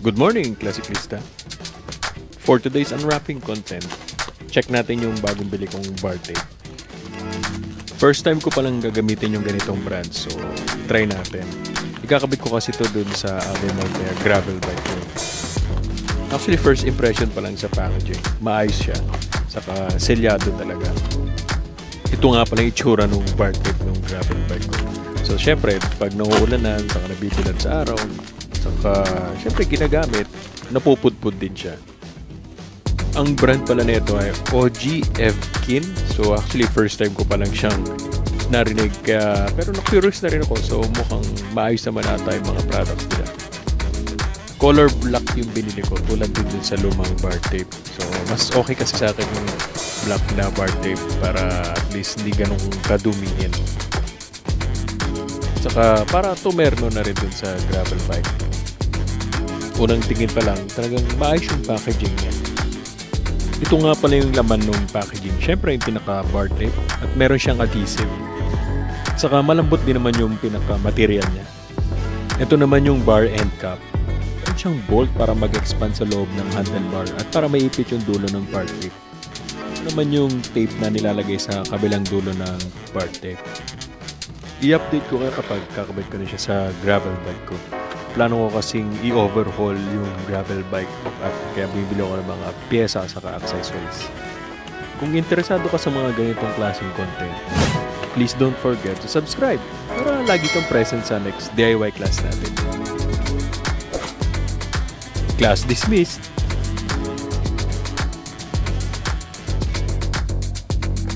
Good morning, Classiclista! For today's unwrapping content, check natin yung bagong bili kong bar tape. First time ko palang gagamitin yung ganitong brand, so try natin. Ikakabit ko kasi ito dun sa Avenue gravel bike ko. Actually, first impression pa lang sa packaging. Maayos siya. Saka selyado talaga. Ito nga pala yung itsura ng bar tape ng gravel bike ko. So, syempre, pag nauulanan, saka nabibilad sa araw, saka, syempre, ginagamit, napupudpud din siya. Ang brand pala nito ay OG Evkin. So, actually, first time ko pa lang siyang narinig. Pero na-curious na rin ako. So, mukhang maayos naman ata yung mga products nila. Color black yung binili ko. Tulad din dun sa lumang bar tape. So, mas okay kasi sa akin yung black na bar tape para at least hindi ganun kadumingin. Saka para tumerno na rin dun sa gravel bike. Unang tingin pa lang, talagang maayos yung packaging niya. Ito nga pala yung laman ng packaging. Siyempre yung pinaka-bar tape at meron siyang adhesive. Saka malambot din naman yung pinaka-material niya. Ito naman yung bar end cap. Meron siyang bolt para mag-expand sa loob ng handlebar at para maipit yung dulo ng bar tape. Ito naman yung tape na nilalagay sa kabilang dulo ng bar tape. I-update ko kapag kakabit ko na siya sa gravel bike ko. Plano ko kasing i-overhaul yung gravel bike at kaya bibili ko ng mga pyesa at accessories. Kung interesado ka sa mga ganitong klaseng content, please don't forget to subscribe para lagi kang present sa next DIY class natin. Class dismissed!